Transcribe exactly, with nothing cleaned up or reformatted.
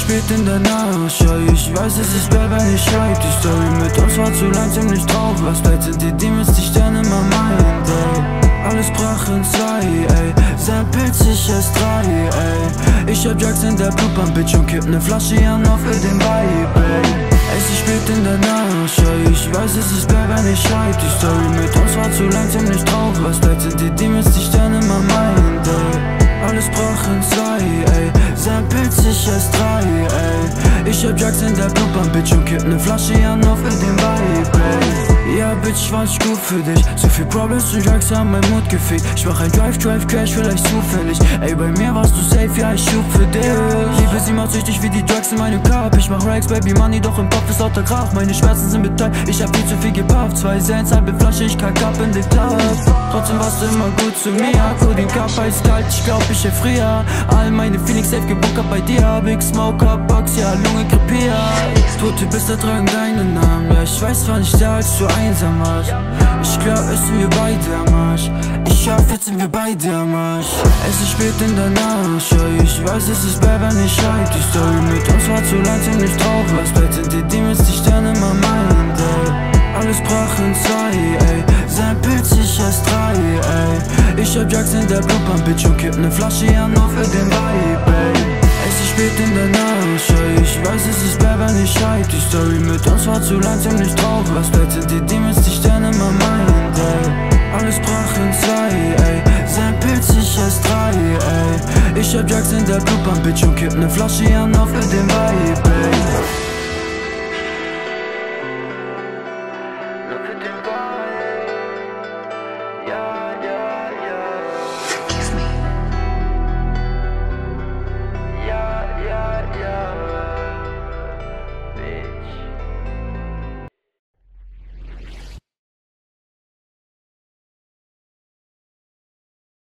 spät in der Nacht, ja, ich weiß, es ist bad, wenn ich schreib. Die Story mit uns war zu lang, ziemlich drauf. Was bleibt sind die Demons, die Sterne in meinem Mind, ey. Alles brach in zwei, ey. Sein Pilz, ich erst drei, ey. Ich hab Drugs in der Blutbahn, Bitch, und kipp ne Flasche an auf für den Vibe, ey. Es ist spät in der Nacht, ja, ich weiß, es ist bad, wenn ich schreib. Die Story mit uns war zu lang, ziemlich drauf. Was bleibt sind die Demons, die Sterne in meinem Mind, ey. Alles brach in zwei, ey. Sein Pilz, ich erst drei, ey. Ich hab Drugs in der Blutbahn, Bitch, und kipp ne Flasche an auf für den Vibe, ey. Ja, Bitch, war ich gut für dich. So viel Problems und Drugs haben mein Mut gefickt. Ich mach ein Drive, Drive, Crash, vielleicht zufällig. Ey, bei mir warst du safe, ja, ich schub für dich. Liebe, sie macht süchtig wie die Drugs in meinem Cup. Ich mach Racks, Baby, Money, doch im Kopf ist lauter Krach. Meine Schmerzen sind beteiligt, ich hab viel zu viel gepafft. Zwei Cents, halbe Flasche, ich kack ab in den Club. Trotzdem warst du immer gut zu mir. Codein Cup, eiskalt, ich glaub, ich erfrier. All meine Feelings safe gebunkert bei dir. Big Smoke, Hot Box, ja, Lunge krepiert. Tote Bister tragen deinen Namen. Ja, ich weiß, war nicht da, als du einsam warst. Ich glaub, es sind wir beide am Arsch. Ich hoffe, jetzt sind wir beide am Arsch. Es ist spät in der Nacht, ja, ich weiß, es ist bad, wenn ich schreib. Die Story mit uns war zu lang, ziemlich drauf. Was bleibt sind die Demons, die Sterne in meinem Mind, ey. Alles brach in zwei, ey. Sein Pilz, ich erst drei, ey. Ich hab Drugs in der Blutbahn, Bitch, und kipp ne Flasche an nur für den Vibe, ey. Es ist spät in der Nacht, ja, ich weiß, es ist bad, wenn ich schreib. Die Story mit uns war zu lang, ziemlich drauf. Was bleibt sind die Demons, die Sterne in meinem Mind, ey. Alles brach in zwei, ey. Sein Pilz, ich erst drei, ey. Ich hab Drugs in der Blutbahn, Bitch, und kipp ne Flasche an nur für den Vibe, ey.